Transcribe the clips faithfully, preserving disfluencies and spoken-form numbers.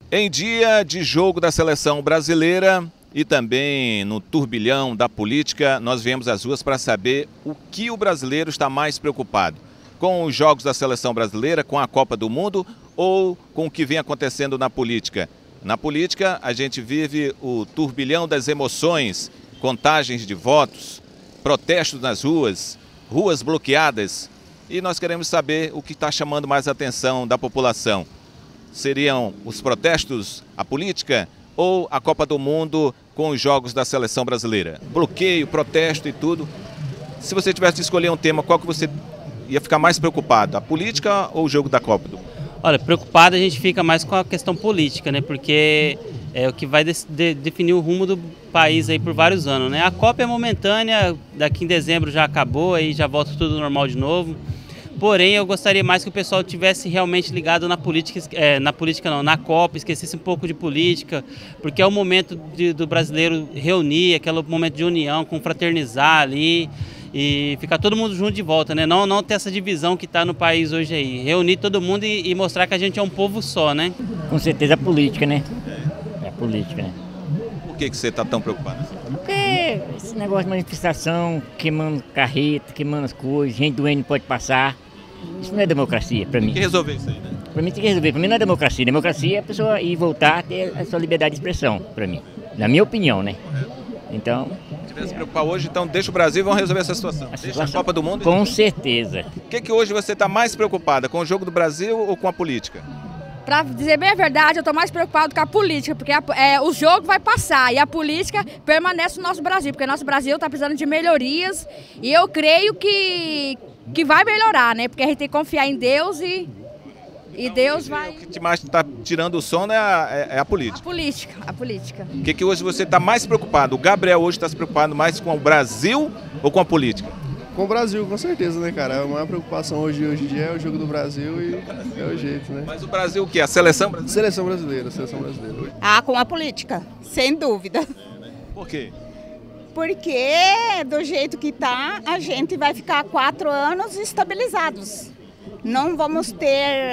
Em dia de jogo da seleção brasileira e também no turbilhão da política, nós viemos às ruas para saber o que o brasileiro está mais preocupado. Com os jogos da seleção brasileira, com a Copa do Mundo ou com o que vem acontecendo na política? Na política, a gente vive o turbilhão das emoções, contagens de votos, protestos nas ruas, ruas bloqueadas. E nós queremos saber o que está chamando mais a atenção da população. Seriam os protestos, a política ou a Copa do Mundo com os jogos da seleção brasileira? Bloqueio, protesto e tudo. Se você tivesse de escolher um tema, qual que você ia ficar mais preocupado? A política ou o jogo da Copa do Mundo? Olha, preocupado a gente fica mais com a questão política, né? Porque é o que vai de, de, definir o rumo do país aí por vários anos, né? A Copa é momentânea, daqui em dezembro já acabou, aí já volta tudo normal de novo. Porém, eu gostaria mais que o pessoal tivesse realmente ligado na política, é, na política não, na Copa, esquecesse um pouco de política, porque é o momento de, do brasileiro reunir, aquele momento de união, confraternizar ali e ficar todo mundo junto de volta, né? Não, não ter essa divisão que está no país hoje aí. Reunir todo mundo e, e mostrar que a gente é um povo só, né? Com certeza a política, né? É a política, né? Por que, que você está tão preocupado? Porque esse negócio de manifestação, queimando carreta, queimando as coisas, gente doente não pode passar. Isso não é democracia para mim. Tem que resolver isso aí, né? Para mim tem que resolver. Para mim não é democracia. Democracia é a pessoa ir voltar a ter a sua liberdade de expressão, para mim. Na minha opinião, né? Então... Se tivesse se preocupar hoje, então deixa o Brasil e vamos resolver essa situação. A deixa situação, a Copa do Mundo. Com e... certeza. O que, que hoje você está mais preocupada? Com o jogo do Brasil ou com a política? Para dizer bem a verdade, eu estou mais preocupado com a política, porque a, é, o jogo vai passar e a política permanece no nosso Brasil, porque nosso Brasil está precisando de melhorias e eu creio que, que vai melhorar, né? Porque a gente tem que confiar em Deus e, e Deus vai... O que mais está tirando o sono é a, é, é a política. A política, a política. O que, que hoje você está mais preocupado? O Gabriel hoje está se preocupando mais com o Brasil ou com a política? Com o Brasil, com certeza, né, cara? A maior preocupação hoje, hoje em dia é o jogo do Brasil e é o jeito, né? Mas o Brasil o quê? A seleção brasileira? Seleção brasileira, seleção brasileira. Ah, com a política, sem dúvida. Por quê? Porque do jeito que tá, a gente vai ficar quatro anos estabilizados. Não vamos ter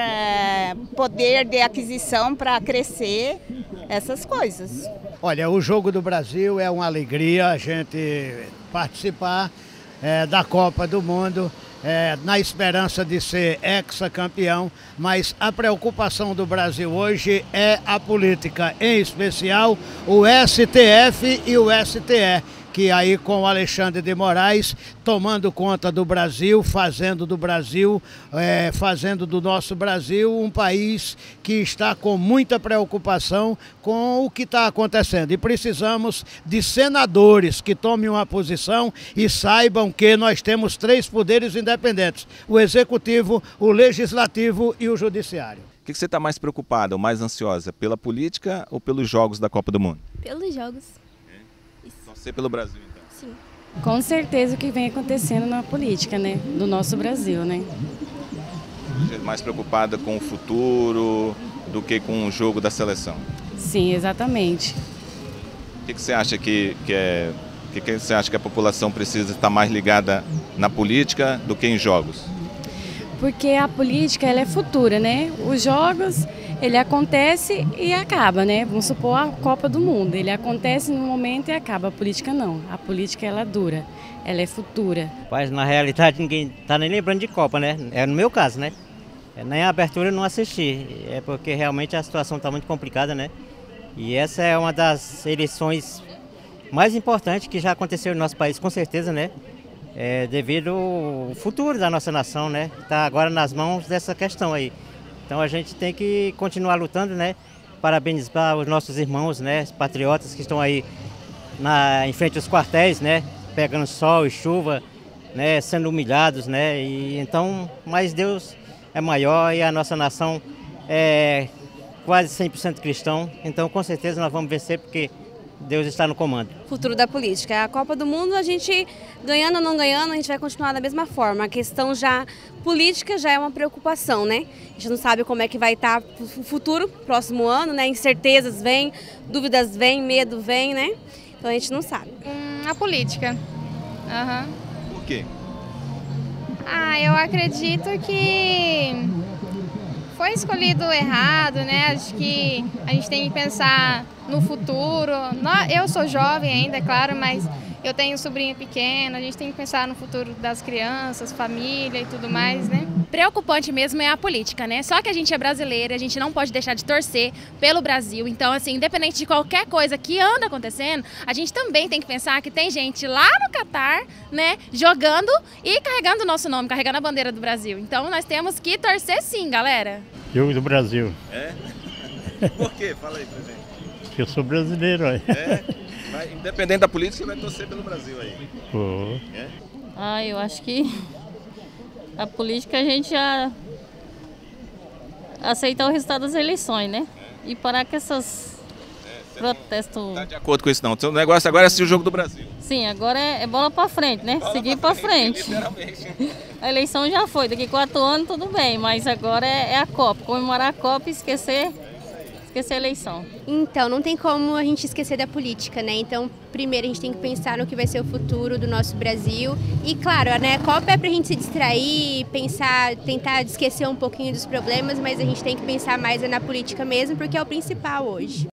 é, poder de aquisição para crescer essas coisas. Olha, o jogo do Brasil é uma alegria a gente participar É, da Copa do Mundo, é, na esperança de ser hexacampeão, mas a preocupação do Brasil hoje é a política, em especial o S T F e o S T E, que aí com o Alexandre de Moraes tomando conta do Brasil, fazendo do Brasil, é, fazendo do nosso Brasil um país que está com muita preocupação com o que está acontecendo. E precisamos de senadores que tomem uma posição e saibam que nós temos três poderes independentes: o Executivo, o Legislativo e o Judiciário. O que você está mais preocupada ou mais ansiosa? Pela política ou pelos jogos da Copa do Mundo? Pelos jogos. Torcer pelo Brasil, então? Sim. Com certeza o que vem acontecendo na política, né? Do nosso Brasil, né? Você é mais preocupada com o futuro do que com o jogo da seleção? Sim, exatamente. O que, que você acha que, que é... O que, que você acha que a população precisa estar mais ligada na política do que em jogos? Porque a política, ela é futura, né? Os jogos, ele acontece e acaba, né? Vamos supor a Copa do Mundo, ele acontece no momento e acaba. A política não. A política, ela dura, ela é futura. Mas na realidade ninguém tá nem lembrando de Copa, né? É no meu caso, né? Nem a abertura eu não assisti, é porque realmente a situação está muito complicada, né? E essa é uma das eleições mais importantes que já aconteceu no nosso país, com certeza, né? É, devido ao futuro da nossa nação, né? Está agora nas mãos dessa questão aí. Então a gente tem que continuar lutando, né? Parabenizar os nossos irmãos, né? Os patriotas que estão aí na, em frente aos quartéis, né? Pegando sol e chuva, né? Sendo humilhados, né? E então, mas Deus é maior e a nossa nação é quase cem por cento cristão. Então com certeza nós vamos vencer porque Deus está no comando. Futuro da política. A Copa do Mundo, a gente, ganhando ou não ganhando, a gente vai continuar da mesma forma. A questão já política já é uma preocupação, né? A gente não sabe como é que vai estar o futuro, próximo ano, né? Incertezas vêm, dúvidas vêm, medo vem, né? Então a gente não sabe. Hum, a política. Uhum. Por quê? Ah, eu acredito que foi escolhido errado, né? Acho que a gente tem que pensar no futuro. Eu sou jovem ainda, é claro, mas eu tenho um sobrinho pequeno, a gente tem que pensar no futuro das crianças, família e tudo mais, né? Preocupante mesmo é a política, né? Só que a gente é brasileira, a gente não pode deixar de torcer pelo Brasil. Então, assim, independente de qualquer coisa que anda acontecendo, a gente também tem que pensar que tem gente lá no Catar, né, jogando e carregando o nosso nome, carregando a bandeira do Brasil. Então, nós temos que torcer sim, galera. Jogo do Brasil. É? Por quê? Fala aí pra gente. Porque eu sou brasileiro, aí. É? Mas, independente da política, você vai torcer pelo Brasil aí. Pô. É? Ah, eu acho que a política a gente já aceitar o resultado das eleições, né? É. E parar com essas é, protestos. Não tá de acordo com isso não. O negócio agora é assistir o jogo do Brasil. Sim, agora é, é bola pra frente, né? Bola Seguir pra frente. Pra frente. Literalmente. A eleição já foi, daqui quatro anos tudo bem, mas agora é, é a Copa. Comemorar a Copa e esquecer. Esquecer a eleição. Então, não tem como a gente esquecer da política, né? Então, primeiro a gente tem que pensar no que vai ser o futuro do nosso Brasil. E, claro, né, a Copa é pra gente se distrair, pensar, tentar esquecer um pouquinho dos problemas, mas a gente tem que pensar mais na política mesmo, porque é o principal hoje.